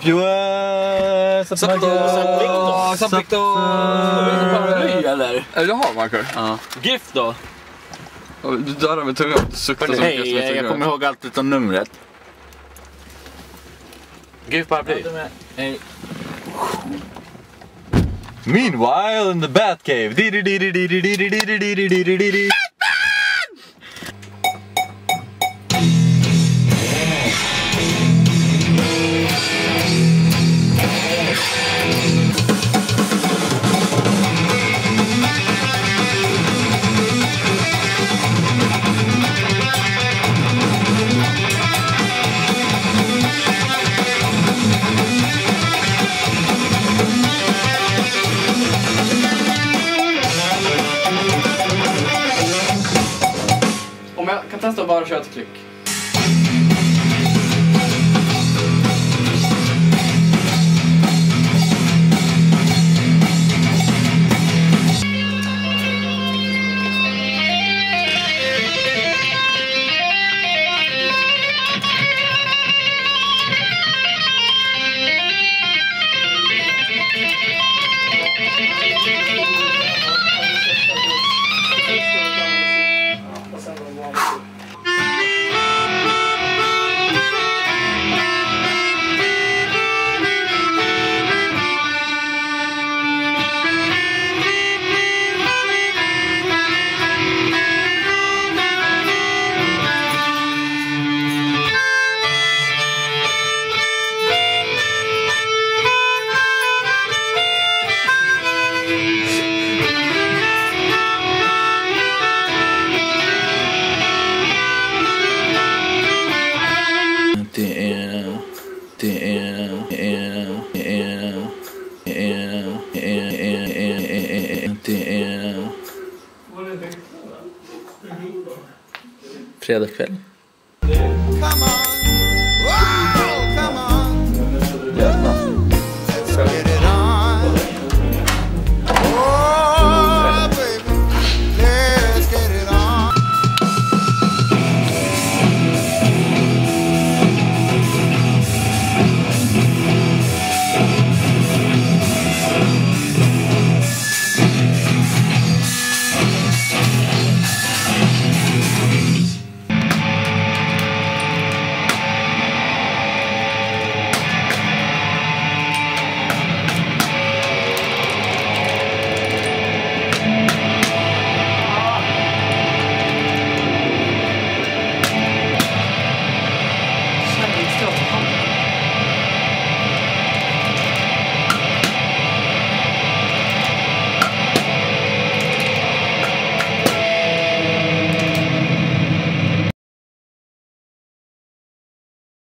Joel! Sapp Victor! Eller? Jaha, Marcus. Ja. Gift då? Du dör med tungan och suktar så mycket. Hej, jag kommer ihåg allt utom numret. Gift paraply. Hej. Meanwhile in the Batcave. Om jag kan testa att bara köra ett klick. Fredag kväll.